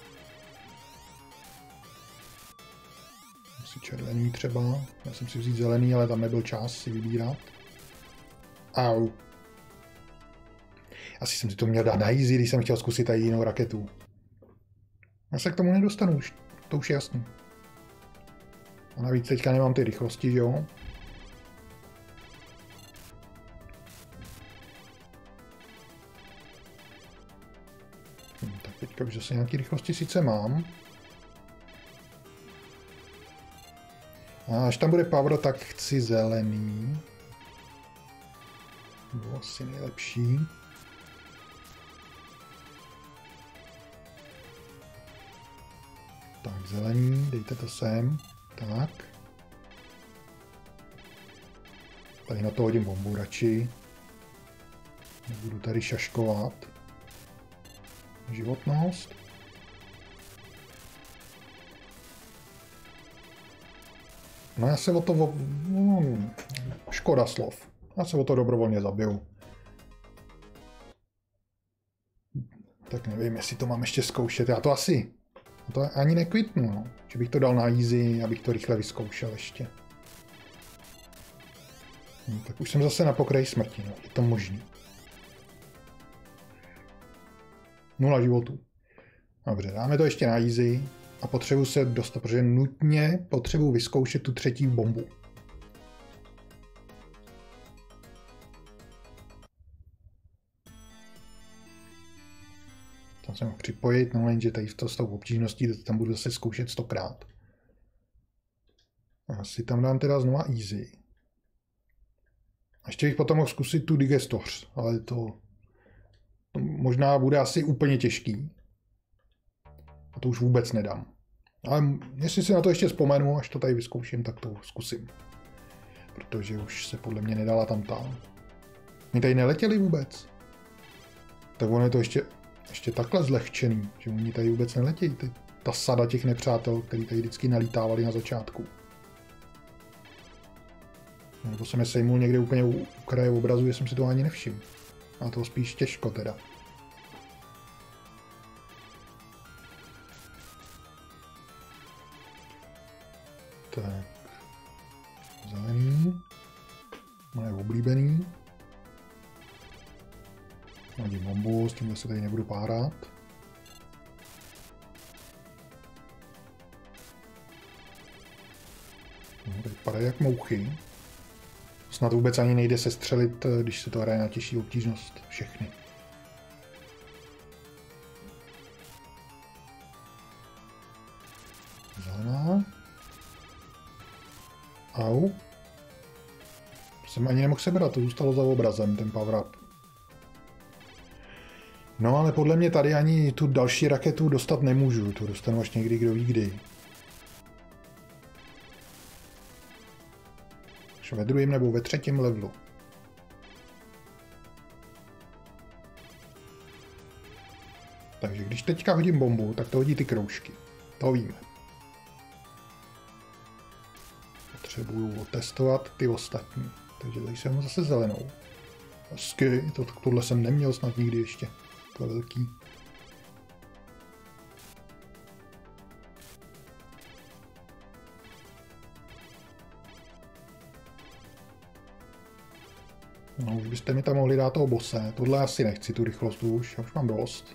Asi červený třeba. Já jsem si vzít zelený, ale tam nebyl čas si vybírat. Au. Asi jsem si to měl dát na easy, když jsem chtěl zkusit tady jinou raketu. Já se k tomu nedostanu už, to už je jasný. A navíc teďka nemám ty rychlosti, jo? Tak teďka už zase nějaký rychlosti sice mám. A až tam bude power, tak chci zelený. Bylo asi nejlepší. Tak, zelení, dejte to sem. Tak. Tady na to hodím bombu radši. Nebudu tady šaškovat. Životnost. No já se o to... škoda slov. Já se o to dobrovolně zabiju. Tak nevím, jestli to mám ještě zkoušet. Já to asi... To ani nekvitnu, no. Že bych to dal na easy, abych to rychle vyzkoušel ještě. Tak už jsem zase na pokraji smrti, no. Je to možný. 0 životů. Dobře, dáme to ještě na easy a potřebuji se dostat, protože nutně potřebuji vyzkoušet tu třetí bombu. Tam se mohl připojit, no jenže tady s tou obtížností tam budu zase zkoušet 100krát. A si tam dám teda znova easy. A ještě bych potom mohl zkusit tu digestoř, ale to možná bude asi úplně těžký. A to už vůbec nedám. Ale jestli si na to ještě vzpomenu, až to tady vyzkouším, tak to zkusím. Protože už se podle mě nedala tam ta. My tady neletěli vůbec. Tak ono je to ještě takhle zlehčený, že oni tady vůbec neletějí. Ta sada těch nepřátel, který tady vždycky nalítávali na začátku. Nebo jsem je sejmul někde úplně u kraje obrazu, že jsem si to ani nevšiml. A to spíš těžko teda. Tak. Zelený. Moje oblíbený. Hodím bombu, s tímhle se tady nebudu párat. No, tady padají jak mouchy. Snad vůbec ani nejde sestřelit, když se to hraje na těžší obtížnost. Všechny. Zelená. Au. Jsem ani nemohl sebrat, to zůstalo za obrazem, ten power up. No ale podle mě tady ani tu další raketu dostat nemůžu, to dostanu až někdy, kdo ví kdy. Až ve druhém nebo ve třetím levelu. Takže když teďka hodím bombu, tak to hodí ty kroužky. To víme. Potřebuju otestovat ty ostatní. Takže tady jsem zase zelenou. Hezky, tohle jsem neměl snad nikdy ještě. To je velký. No, už byste mi tam mohli dát toho bose. Tohle asi nechci, tu rychlost už. Já už mám dost.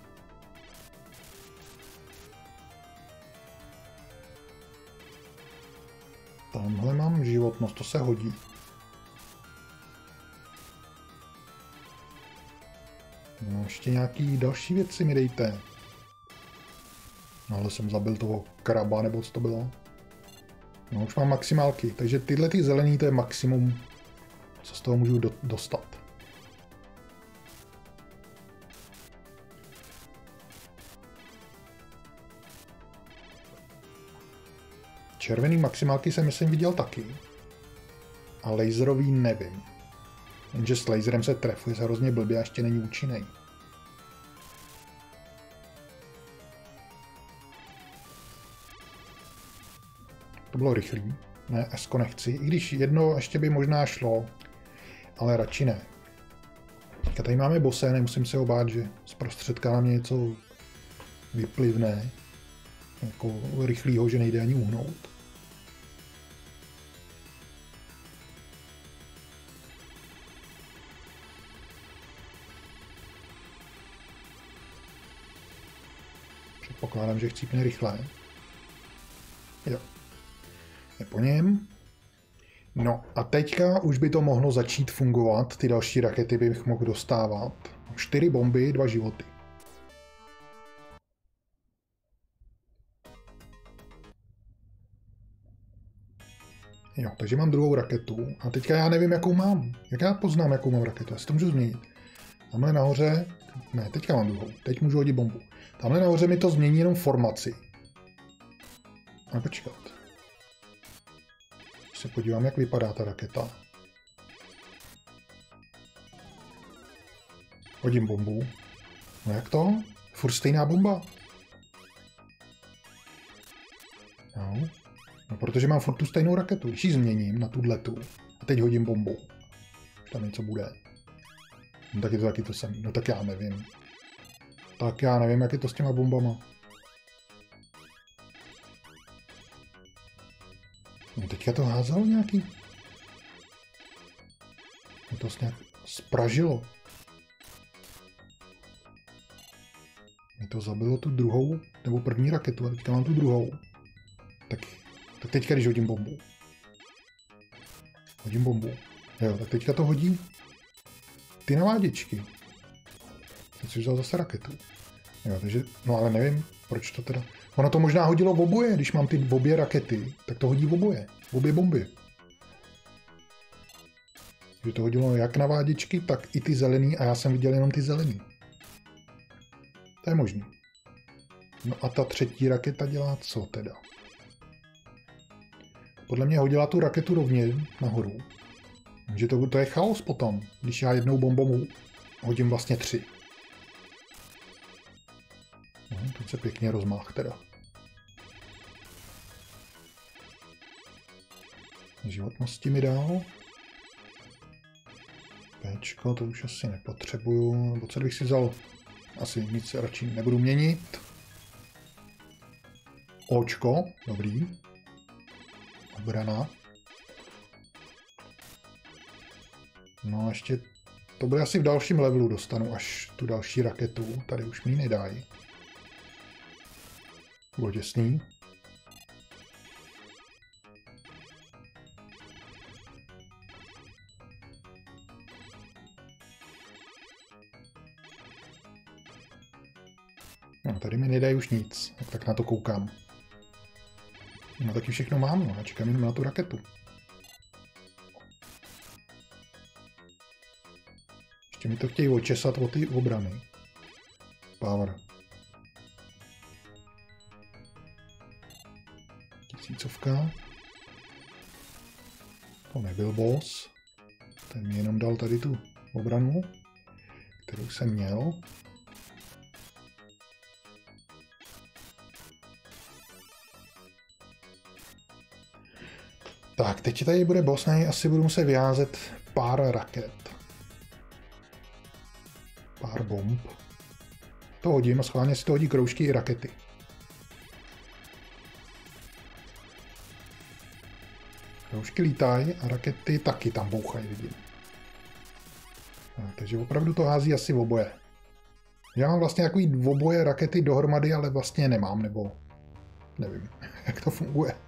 Tamhle mám životnost, to se hodí. No, ještě nějaký další věci mi dejte. No, ale jsem zabil toho kraba, nebo co to bylo. No, už mám maximálky, takže tyhle ty zelený, to je maximum, co z toho můžu dostat. Červený maximálky jsem myslím viděl taky. A laserový nevím. Jenže s laserem se trefuje se hrozně blbě a ještě není účinný. To bylo rychlý. Ne, S-ko nechci. I když jedno ještě by možná šlo, ale radši ne. A tady máme bose, nemusím se obát, že zprostředka na mě něco vyplivne. Jako rychlýho, že nejde ani uhnout. Předpokládám, že chcípne rychle. Jo. Je po něm. No a teďka už by to mohlo začít fungovat. Ty další rakety bych mohl dostávat. 4 bomby, 2 životy. Jo, takže mám druhou raketu. A teďka já nevím, jakou mám. Jak já poznám, jakou mám raketu? Já si to můžu změnit. Tamhle nahoře... Ne, teďka mám druhou. Teď můžu hodit bombu. Tamhle nahoře mi to změní jenom formaci. A počkat. Se podívám, jak vypadá ta raketa. Hodím bombu. No jak to? Furt stejná bomba. No. No, protože mám furt tu stejnou raketu. Když ji změním na tuhletu a teď hodím bombu. Tam něco bude. No tak je to taky to samé. No tak já nevím. Tak já nevím, jak je to s těma bombama. No teďka to házelo nějaký. No to nějak spražilo. Mě to zabilo tu druhou, nebo první raketu a teďka mám tu druhou. Tak teďka, když hodím bombu. Hodím bombu. Jo, tak teďka to hodí ty naváděčky. Teď si vzal zase raketu. Jo, takže, no ale nevím, proč to teda... Ono to možná hodilo v oboje, když mám ty obě rakety, tak to hodí v oboje. V obě bomby. Takže to hodilo jak naváděčky, tak i ty zelený a já jsem viděl jenom ty zelený. To je možný. No a ta třetí raketa dělá co teda? Podle mě hodila tu raketu rovně nahoru. Takže to je chaos potom, když já jednou bombou hodím vlastně 3. No, teď se pěkně rozmách teda. Životnosti mi dál. Péčko, to už asi nepotřebuju. Nebo co bych si vzal? Asi nic radši nebudu měnit. Očko, dobrý. Obrana. No a ještě to bude asi v dalším levelu dostanu, až tu další raketu. Tady už mi ji nedají. Bylo těsný. No, tady mi nedají už nic, tak na to koukám. No taky všechno mám, no, a čekám jenom na tu raketu. Ještě mi to chtějí očesat o ty obrany. Power. 1000. To nebyl boss. Ten mi jenom dal tady tu obranu, kterou jsem měl. Tak, teď tady bude boss, nej, asi budu muset vyházet pár raket. Pár bomb. To hodím a schválně si to hodí kroužky i rakety. Kroužky lítají a rakety taky tam bouchají, vidím. Takže opravdu to hází asi v oboje. Já mám vlastně takový oboje rakety dohromady, ale vlastně nemám, nebo nevím, jak to funguje.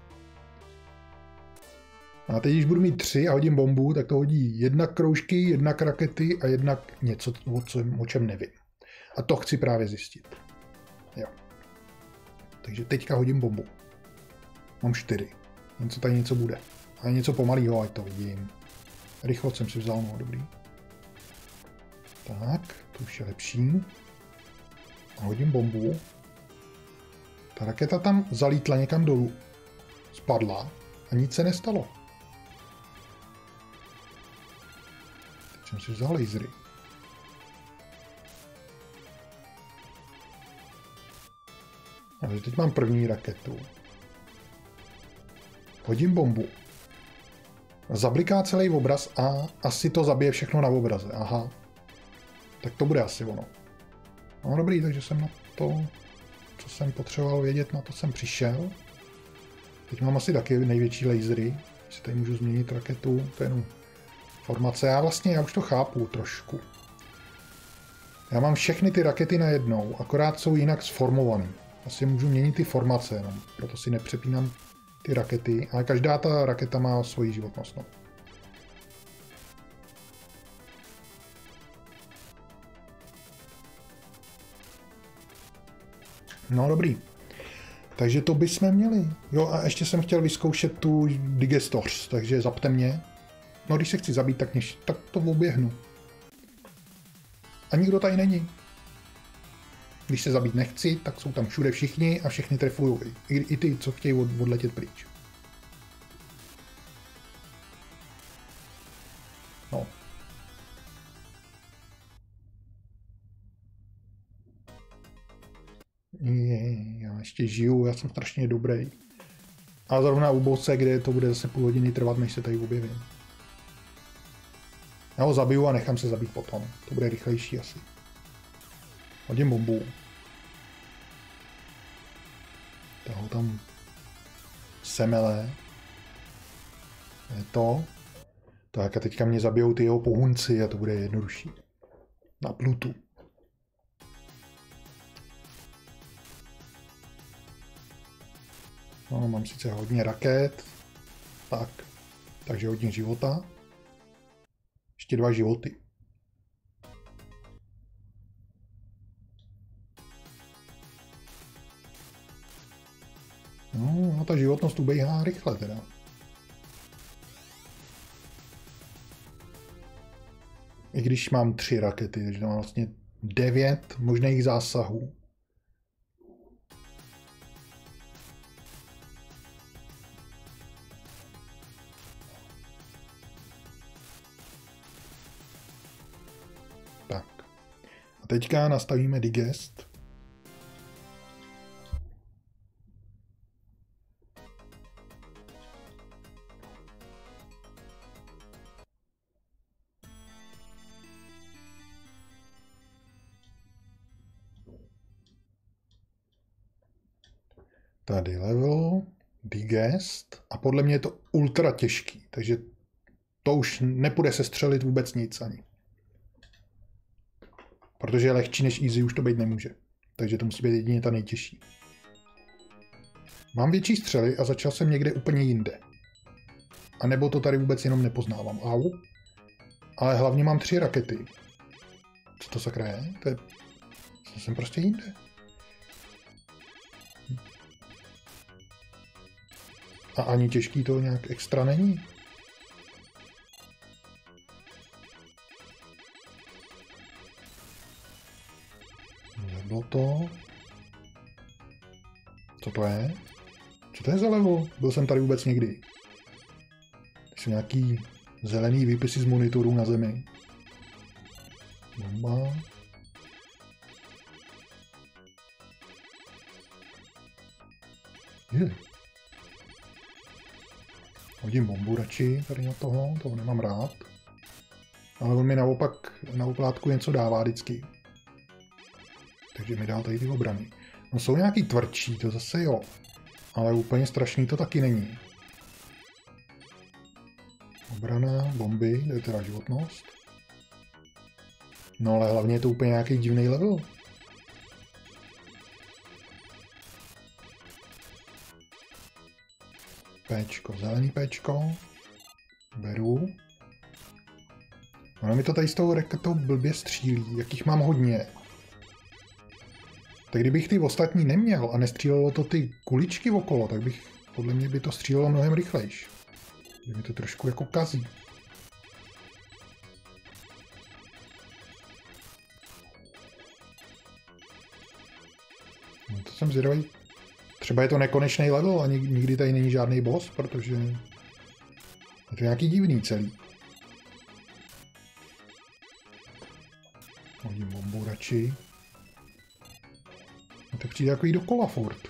A teď, když budu mít 3 a hodím bombu, tak to hodí jednak kroužky, jednak rakety a jednak něco, o čem nevím. A to chci právě zjistit. Jo. Takže teďka hodím bombu. Mám 4. Něco tady něco bude. A něco pomalýho, ať to vidím. Rychlost jsem si vzal, no dobrý. Tak, to už je lepší. A hodím bombu. Ta raketa tam zalítla někam dolů. Spadla a nic se nestalo. Teď jsem si vzal lasery. Takže teď mám první raketu. Hodím bombu. Zabliká celý obraz a asi to zabije všechno na obraze. Aha. Tak to bude asi ono. No dobrý, takže jsem na to, co jsem potřeboval vědět, na to jsem přišel. Teď mám asi taky největší lasery. Si tady můžu změnit raketu, to je jenom formace. Já už to chápu trošku. Já mám všechny ty rakety najednou, akorát jsou jinak sformovaný. Asi můžu měnit ty formace jenom, proto si nepřepínám ty rakety, ale každá ta raketa má svoji životnost. No. No dobrý. Takže to bychom měli. Jo a ještě jsem chtěl vyzkoušet tu Digestors, takže zapte mě. No když se chci zabít, tak to oběhnu. A nikdo tady není. Když se zabít nechci, tak jsou tam všude všichni a všechny trefují. I ty, co chtějí odletět pryč. No. Já ještě žiju, já jsem strašně dobrý. A zrovna u bosse, kde to bude zase půl hodiny trvat, než se tady objevím. Já ho zabiju a nechám se zabít potom. To bude rychlejší asi. Hodím bombu. Toho tam semele. Je to. Tak a teďka mě zabijou ty jeho pohunci a to bude jednodušší. Na plutu. No, mám sice hodně raket. Tak. Takže hodně života. Ještě 2 životy. No, a ta životnost ubejhá rychle teda. I když mám 3 rakety, takže mám vlastně 9 možných zásahů. Tak. A teďka nastavíme digest. Tady level, Digest. A podle mě je to ultra těžký, takže to už nepůjde se střelit vůbec nic ani. Protože je lehčí než easy, už to být nemůže. Takže to musí být jedině ta nejtěžší. Mám větší střely a začal jsem někde úplně jinde. A nebo to tady vůbec jenom nepoznávám. Au. Ale hlavně mám 3 rakety. Co to sakra je? To jsem prostě jinde. A ani těžký to nějak extra není. Nebylo to. Co to je? Co to je za level? Byl jsem tady vůbec někdy. Jsou nějaký zelený výpisy z monitorů na zemi. Bomba. Je. Hodím bombu radši tady na toho nemám rád. Ale on mi naopak na oplátku něco dává vždycky. Takže mi dá tady ty obrany. No jsou nějaký tvrdší, to zase jo. Ale úplně strašný to taky není. Obrana, bomby, to je teda životnost. No ale hlavně je to úplně nějaký divný level. Péčko, zelený péčko. Beru. Ono mi to tady s tou raketou blbě střílí, jakých mám hodně. Tak kdybych ty ostatní neměl a nestřílelo to ty kuličky okolo, tak bych, podle mě by to střílelo mnohem rychlejš. Je mi to trošku jako kazí. No to jsem zvědavý. Třeba je to nekonečný level a nikdy tady není žádný boss, protože je to nějaký divný celý. Hodím bombu radši. A to přijde takový dokola furt.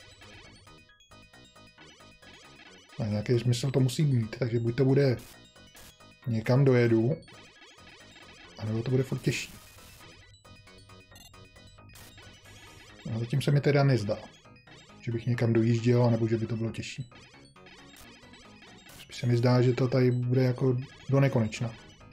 A nějaký smysl to musí mít, takže buď to bude někam dojedu, anebo to bude furt těžší. A zatím se mi teda nezdá, že bych někam dojížděl, anebo že by to bylo těžší. Spíš se mi zdá, že to tady bude jako do nekonečna.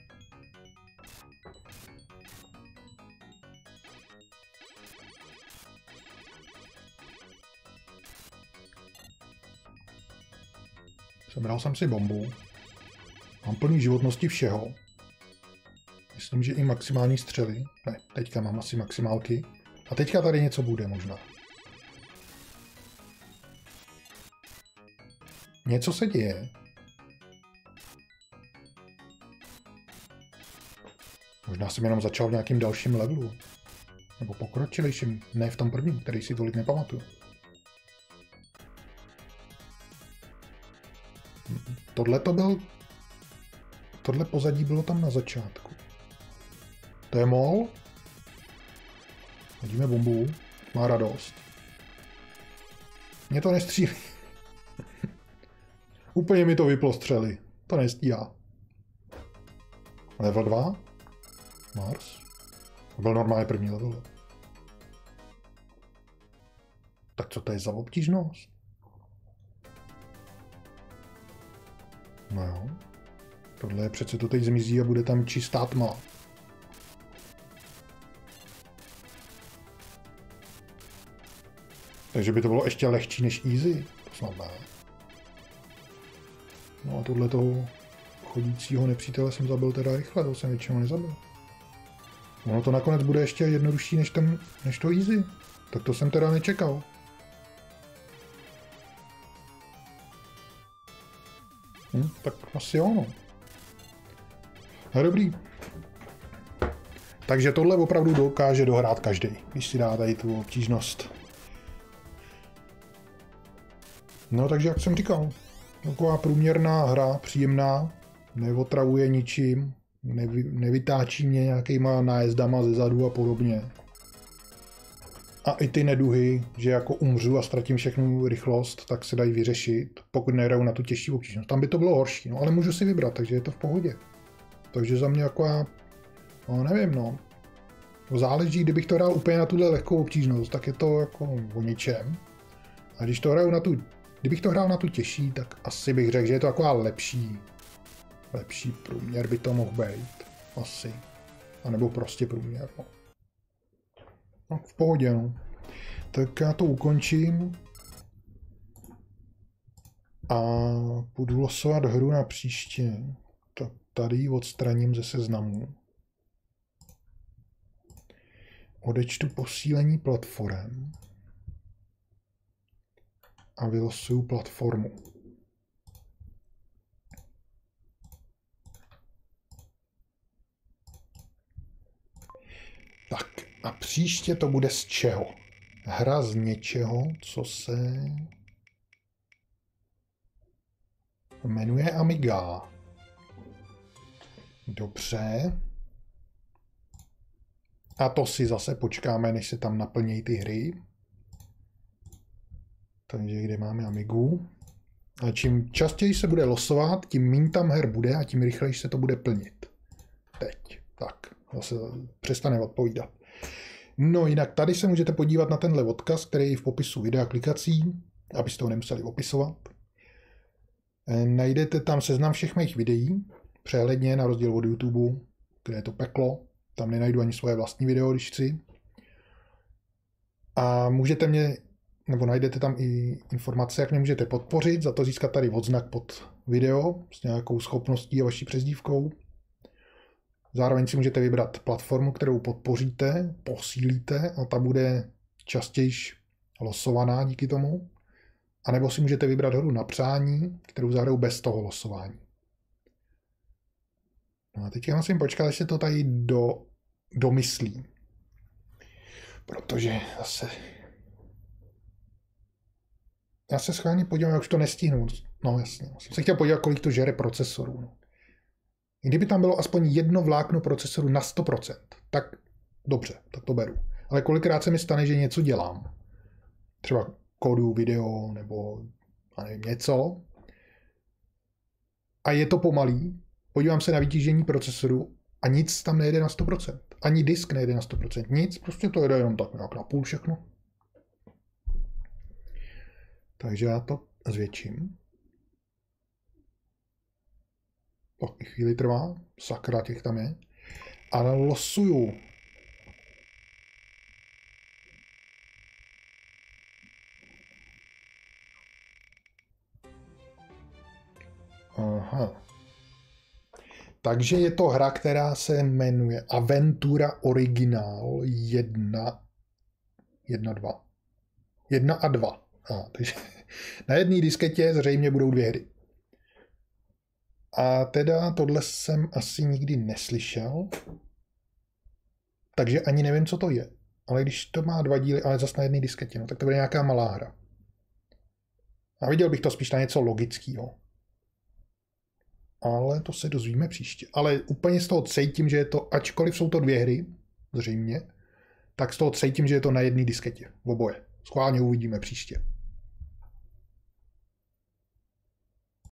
Sebral jsem si bombu. Mám plný životnosti všeho. Myslím, že i maximální střely. Ne, teďka mám asi maximálky. A teďka tady něco bude možná. Něco se děje. Možná jsem jenom začal v nějakým dalším levelu. Nebo pokročilejším, ne v tom prvním, který si tolik nepamatuju. Tohle pozadí bylo tam na začátku. To je mol. Hodíme bombu. Má radost. Mě to nestřílí. Úplně mi to vyplo střely. To nestíhá. Level 2. Mars. To byl normálně první level. Tak co to je za obtížnost? No jo. Tohle přece to teď zmizí a bude tam čistá tma. Takže by to bylo ještě lehčí než easy. To snad ne. No a tohle toho chodícího nepřítele jsem zabil teda rychle, to jsem většinou nezabil. Ono to nakonec bude ještě jednodušší než to easy. Tak to jsem teda nečekal. Tak asi jo, no. No dobrý. Takže tohle opravdu dokáže dohrát každý, když si dá tady tu obtížnost. No takže jak jsem říkal, taková průměrná hra, příjemná, neotravuje ničím, nevytáčí mě nějakýma nájezdama ze zadu a podobně. A i ty neduhy, že jako umřu a ztratím všechnu rychlost, tak se dají vyřešit, pokud nehraju na tu těžší obtížnost. Tam by to bylo horší, no ale můžu si vybrat, takže je to v pohodě. Takže za mě jako no nevím, no. Záleží, kdybych to hrál úplně na tuhle lehkou obtížnost, tak je to jako o ničem. A když to hraju na tu Kdybych to hrál na tu těžší, tak asi bych řekl, že je to taková lepší průměr by to mohl být. Asi. A nebo prostě průměr. No. No, v pohodě, no. Tak já to ukončím. A budu losovat hru na příště. Tak tady ji odstraním ze seznamu. Odečtu posílení platform. A vylosuju platformu. Tak a příště to bude z čeho? Hra z něčeho, co se jmenuje Amiga. Dobře. A to si zase počkáme, než se tam naplnějí ty hry. Takže kde máme Amigu. A čím častěji se bude losovat, tím méně tam her bude a tím rychleji se to bude plnit. Teď. Tak. Zase přestane odpovídat. No jinak tady se můžete podívat na tenhle odkaz, který je v popisu videa klikací, abyste ho nemuseli opisovat. Najdete tam seznam všech mých videí, přehledně na rozdíl od YouTube, kde je to peklo. Tam nenajdu ani svoje vlastní video, když chci. A můžete mě, nebo najdete tam i informace, jak mě můžete podpořit, za to získat tady odznak pod video s nějakou schopností a vaší přezdívkou. Zároveň si můžete vybrat platformu, kterou podpoříte, posílíte a ta bude častěji losovaná díky tomu. A nebo si můžete vybrat hru na přání, kterou zahraju bez toho losování. No a teď já musím počkat, až se to tady domyslí. Protože zase... Já se schválně podívám, jak už to nestihnu. No jasně, jsem se chtěl podívat, kolik to žere procesorů. No. Kdyby tam bylo aspoň jedno vlákno procesoru na 100%, tak dobře, tak to beru. Ale kolikrát se mi stane, že něco dělám. Třeba kódu, video, nebo nevím, něco. A je to pomalý. Podívám se na vytížení procesoru a nic tam nejde na 100%. Ani disk nejde na 100%. Nic, prostě to jede jenom tak nějak na půl všechno. Takže já to zvětším. Pak chvíli trvá. Sakra, těch tam je. A losuju. Aha. Takže je to hra, která se jmenuje Aventura Original 1 a 2. Takže na jedné disketě zřejmě budou 2 hry. A teda tohle jsem asi nikdy neslyšel, takže ani nevím, co to je. Ale když to má 2 díly, ale zase na jedné disketě, no, tak to bude nějaká malá hra. A viděl bych to spíš na něco logického. Ale to se dozvíme příště. Ale úplně z toho cítím, že je to, ačkoliv jsou to 2 hry, zřejmě, tak z toho cítím, že je to na jedné disketě. Oboje. Schválně uvidíme příště.